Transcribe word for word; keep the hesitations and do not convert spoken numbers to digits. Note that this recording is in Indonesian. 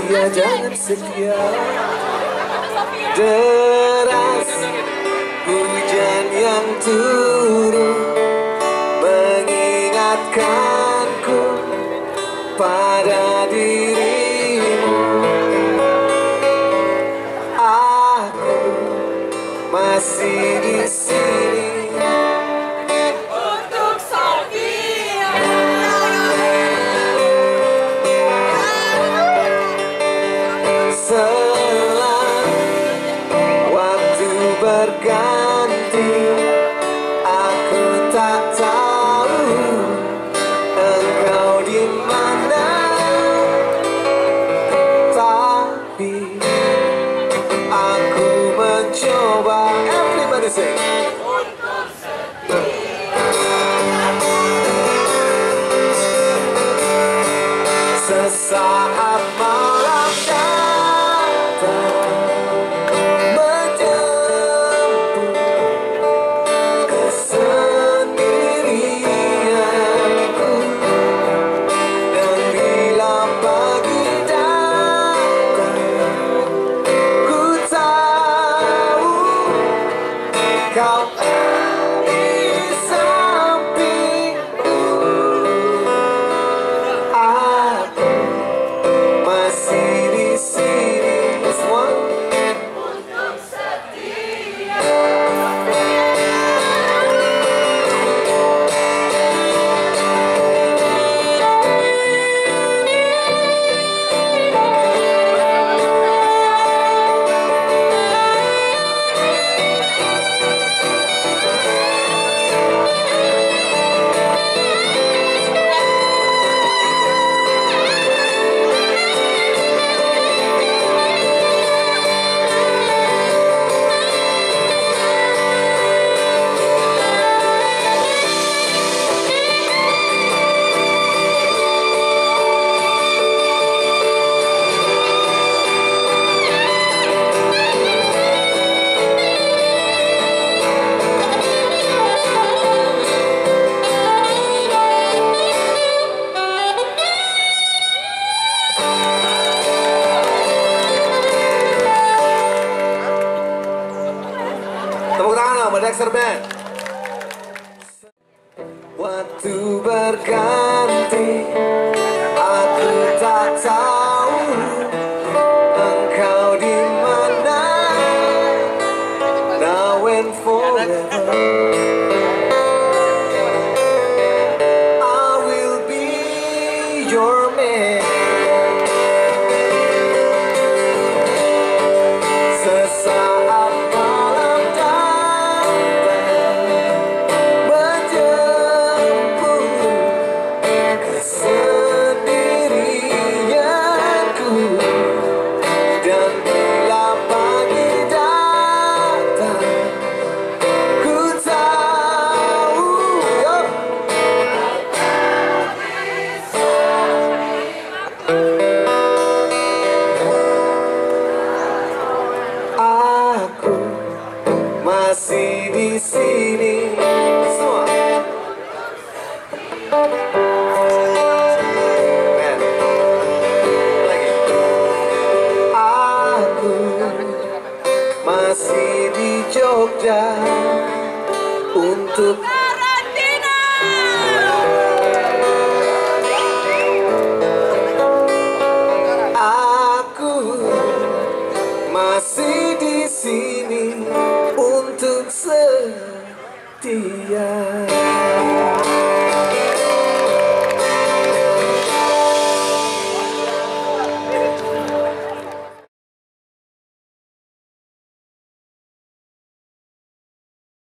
setia, jangan setia. Deras hujan yang turun mengingatkanku pada dirimu. Aku masih di sini untuk setia. Selang waktu berganti, aku tak tahu engkau di mana, tapi aku mencoba. Everybody sing. Sesaat malam datang menjemput kesendirianku, dan bila pagi datang, ku tahu kau di sampingku. Aku masih di sini semua untuk setia. Tepuk tangan buat Dexter Band. Waktu berganti, aku tak tahu engkau di mana. Now and forever, I will be your man. Sesaat malam datang menjemput kesendirianku, dan bila pagi datang, ku tahu yo, aku masih di sini semua. Ben, lagi. Aku masih di Jogja untuk karantina. Aku masih di sini untuk setia.